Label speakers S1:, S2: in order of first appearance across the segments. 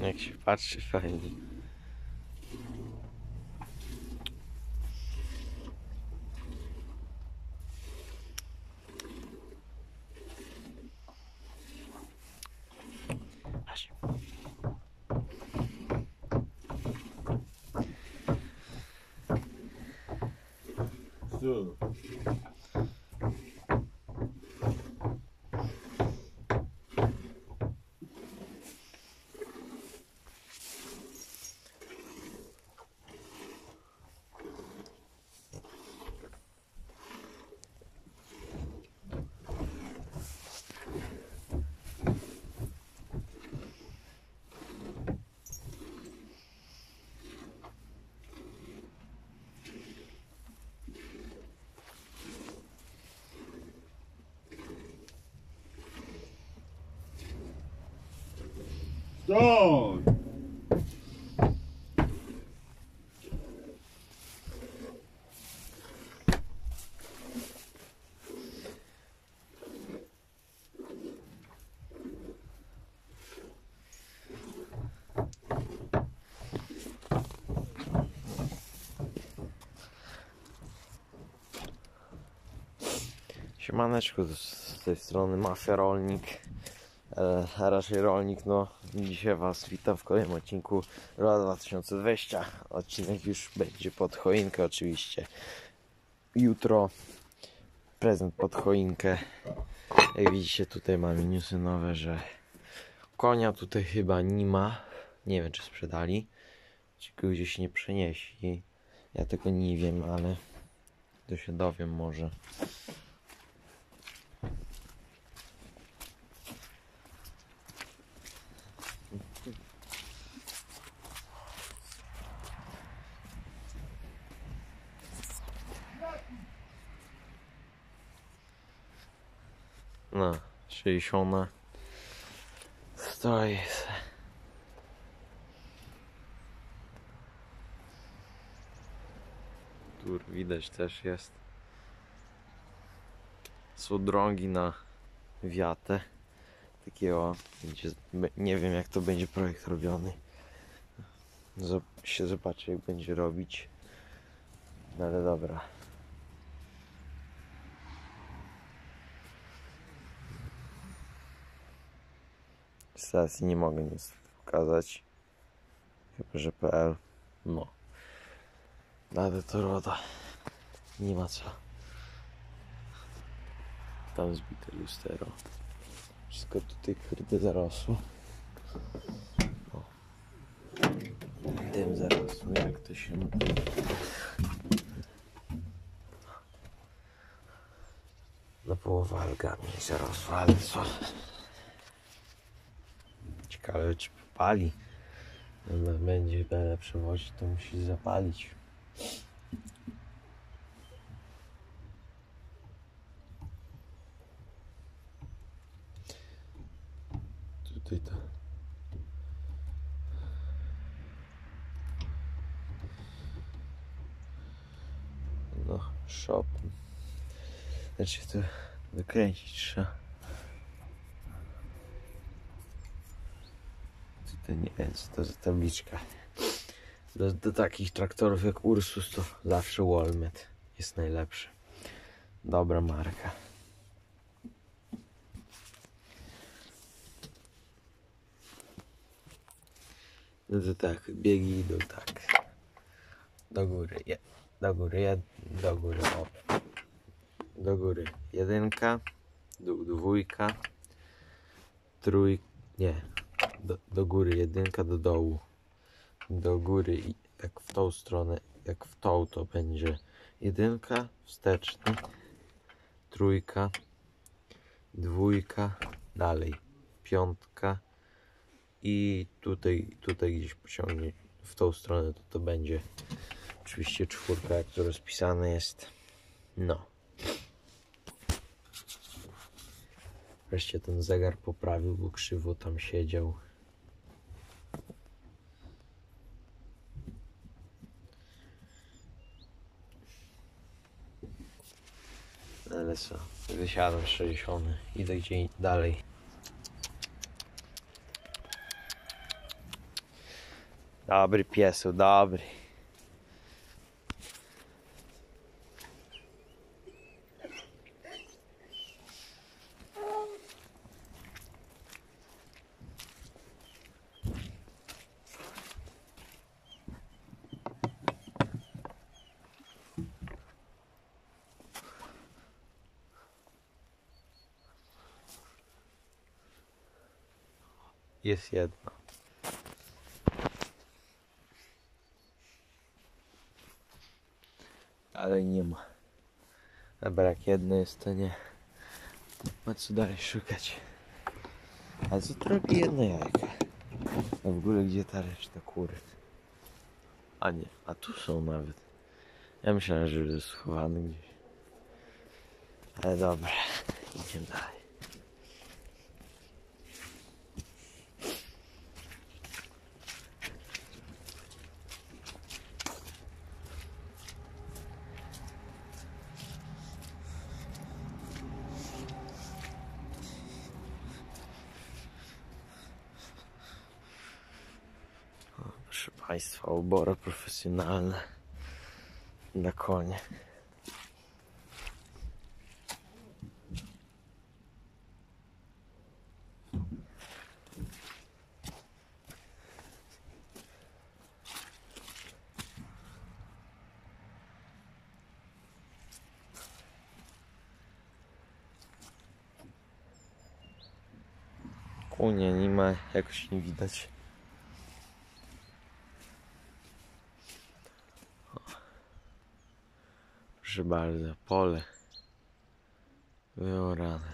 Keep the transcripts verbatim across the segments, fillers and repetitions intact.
S1: Jak się patrzy, fajnie. Aż.
S2: Co? Stąd!
S1: Siemaneczku, z tej strony Mafia Rolnik, e, a raczej Rolnik. No, dzisiaj Was witam w kolejnym odcinku Rola dwa tysiące dwadzieścia. Odcinek już będzie pod choinkę oczywiście. Jutro prezent pod choinkę. Jak widzicie, tutaj mamy newsy nowe, że konia tutaj chyba nie ma. Nie wiem, czy sprzedali, czy go gdzieś nie przenieśli. Ja tego nie wiem, ale to się dowiem może. No, sześćdziesiąt stoi. Tu widać też jest. Są drogi na wiatę. Takiego, gdzie nie wiem, jak to będzie projekt robiony. Się zobaczy, jak będzie robić. No ale dobra. Stacji nie mogę nic pokazać. Chyba że P L. No. Ale to roda. Nie ma co. Tam zbite lustero. Wszystko tutaj kurde zarosło. O. Tym zarosło, jak to się mówi. No połowa algami zarosła, ale co? Ciekawe, czy popali. No, będzie będę przewozić, to musi zapalić. Tutaj to. No, shop. Znaczy to dokręcić trzeba. Tutaj nie wiem, co to za tabliczka. Do, do takich traktorów jak Ursus to zawsze Walmet jest najlepszy. Dobra marka. No to tak, biegi idą tak. Do góry, je, do góry, jed, do góry, o. Do góry jedynka, dół dwójka, trój, nie, do, do góry jedynka, do dołu, do góry i tak w tą stronę, jak w tą to będzie jedynka, wsteczny, trójka, dwójka, dalej, piątka i tutaj, tutaj gdzieś pociągnie w tą stronę, to to będzie oczywiście czwórka, jak to rozpisane jest. No. Wreszcie ten zegar poprawił, bo krzywo tam siedział. Ale co, wysiadam sześćdziesiąt, idę gdzie dalej. Dobry piesu, dobry. Jest jedno. Ale nie ma. Dobra, jak jedno jest, to nie ma co dalej szukać. A co to robi jedno jajko? A w ogóle gdzie ta reszta kury? A nie, a tu są nawet. Ja myślałem, że jest schowany gdzieś. Ale dobra, idziemy dalej. Proszę Państwa, ubory profesjonalne dla konia. Kunia nie ma, jakoś nie widać. Proszę bardzo, pole wyorane.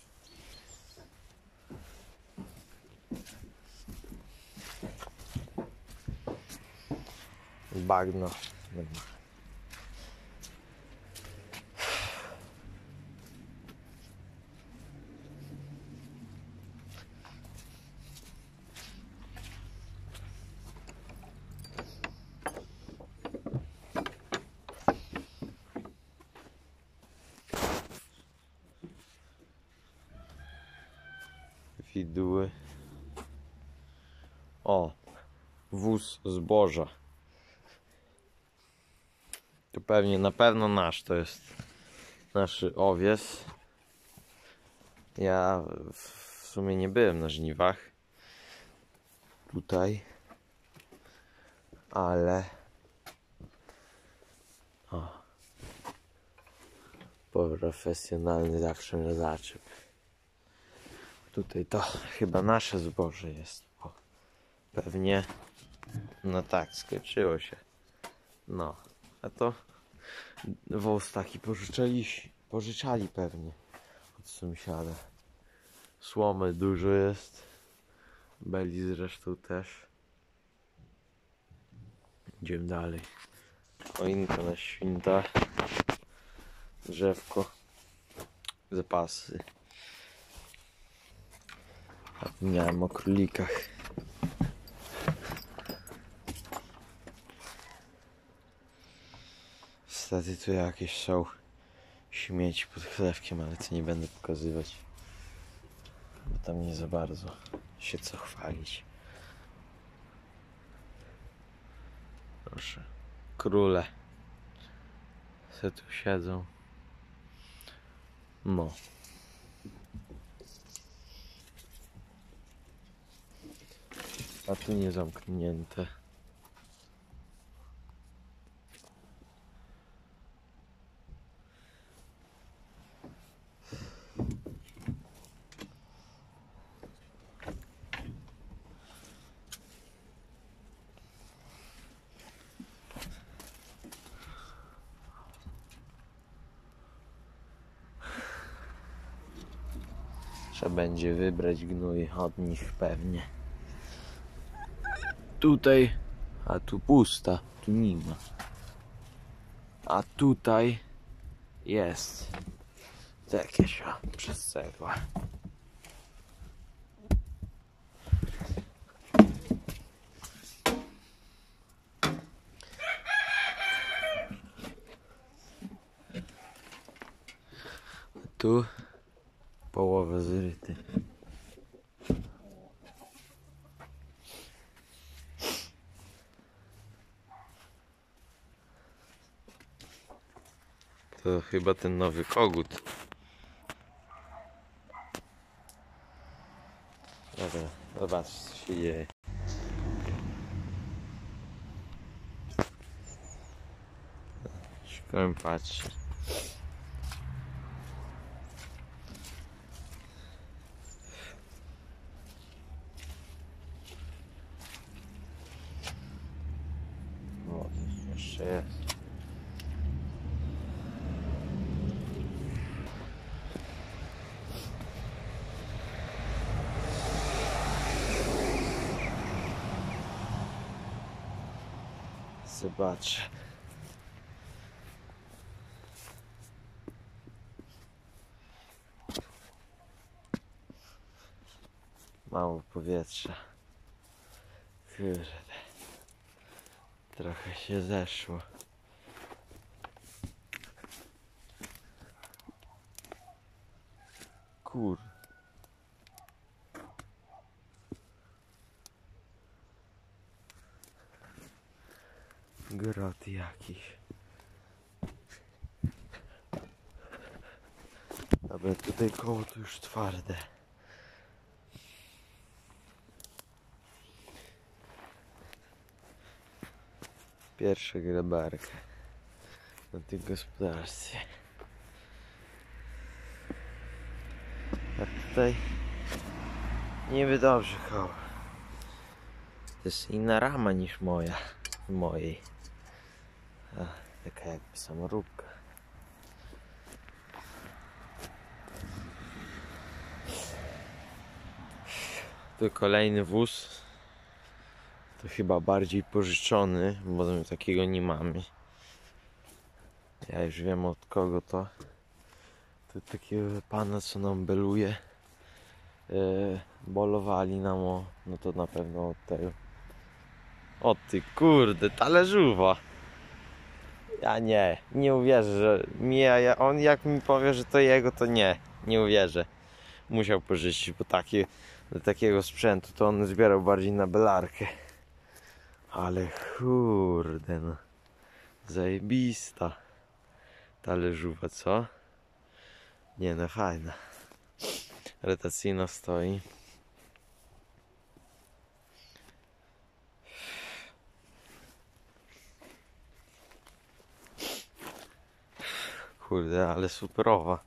S1: Bagno. Widły. O, wóz zboża. To pewnie, na pewno nasz to jest. Nasz owiec. Ja w sumie nie byłem na żniwach. Tutaj. Ale... O. Profesjonalny zawsze na zaczep. Tutaj to chyba nasze zboże jest, bo pewnie, no tak, skończyło się. No, a to wóz taki pożyczali, pożyczali pewnie od sąsiada. Słomy dużo jest, beli zresztą też. Idziemy dalej. Choinka na święta, drzewko, zapasy. Zapomniałem o królikach. Niestety tu jakieś są śmieci pod chlewkiem, ale to nie będę pokazywać, bo tam nie za bardzo się co chwalić. Proszę, króle se tu siedzą. No. A tu nie zamknięte. Trzeba będzie wybrać gnój od nich pewnie. Tutaj, a tu pusta, tu nie ma. A tutaj jest. To jakieś o, przez cegła. Tu połowę zryty. To chyba ten nowy kogut. Dobra, zobacz co się dzieje. Szukałem patrzy. O, jeszcze jest. Zobacz. Mało powietrza. Kurde. Trochę się zeszło. Kur. Grot jakiś. Dobra, tutaj koło to już twarde. Pierwsza grabarka na tym gospodarstwie. A tutaj niby dobrze koło. To jest inna rama niż moja. W mojej. A, taka jakby samoróbka. Tu kolejny wóz. To chyba bardziej pożyczony, bo my takiego nie mamy. Ja już wiem od kogo to. To takiego pana, co nam beluje. Yy, bolowali nam o... No to na pewno od tego. O ty kurde, talerzowa. Ja nie, nie uwierzę, że mi, ja, on jak mi powie, że to jego, to nie, nie uwierzę. Musiał pożyczyć, bo takie, do takiego sprzętu to on zbierał bardziej na belarkę. Ale kurde no, zajebista talerzowa, co? Nie no, fajna. Rotacyjna stoi. Kurde, ale superowa.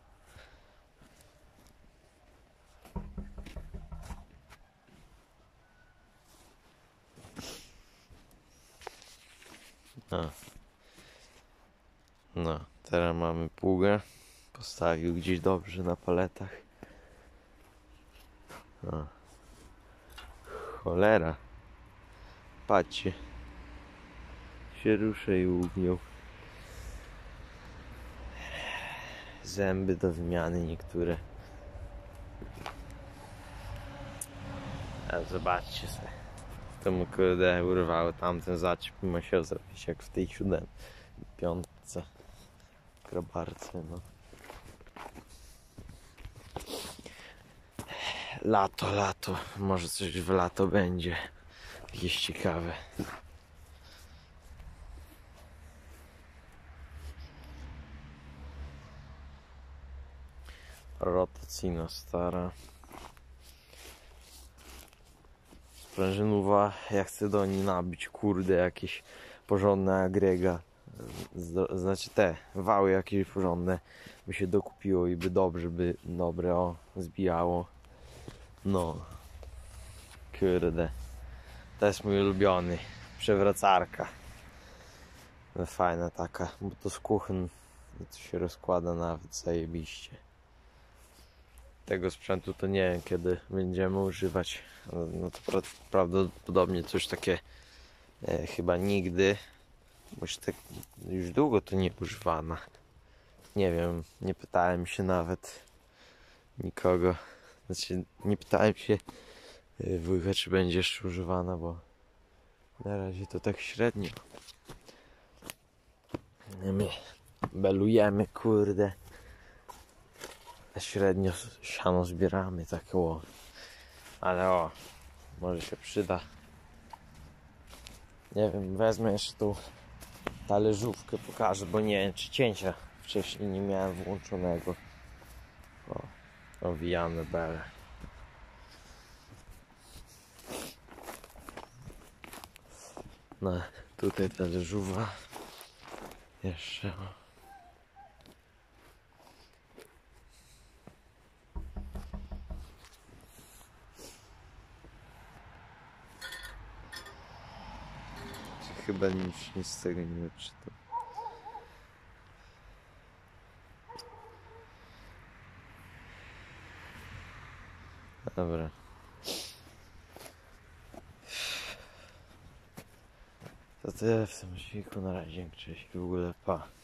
S1: No. No, teraz mamy pługę. Postawił gdzieś dobrze na paletach. No. Cholera. Patrzcie. Się ruszy i ugniał. Zęby do wymiany niektóre. A zobaczcie sobie. To mu kurde urwało tamten zaciep i musiał zrobić jak w tej siódem, piątce, grabarce, no. Lato, lato. Może coś w lato będzie. Jakieś ciekawe. Rotacyjna stara. Sprężynowa, ja chcę do niej nabić, kurde, jakieś porządne agrega. Znaczy te wały jakieś porządne by się dokupiło i by dobrze, by dobre o, zbijało. No. Kurde. To jest mój ulubiony. Przewracarka. No, fajna taka, bo to z kuchen to się rozkłada nawet zajebiście. Tego sprzętu to nie wiem kiedy będziemy używać. No to pra prawdopodobnie coś takie e, chyba nigdy. Bo już, tak, już długo to nie używana. Nie wiem, nie pytałem się nawet nikogo. Znaczy nie pytałem się e, wujka, czy będzie jeszcze używana, bo na razie to tak średnio. My belujemy, kurde. Średnio siano zbieramy, tak o. Ale o, może się przyda. Nie wiem, wezmę jeszcze tą talerzówkę, pokażę, bo nie wiem, czy cięcia wcześniej nie miałem włączonego. O, owijamy belę. No, tutaj talerzuwa. Jeszcze. O. Chyba nic, nic z tego nie wyczytam. Dobra. To tyle w tym odcinku. Na razie, cześć, w ogóle pa.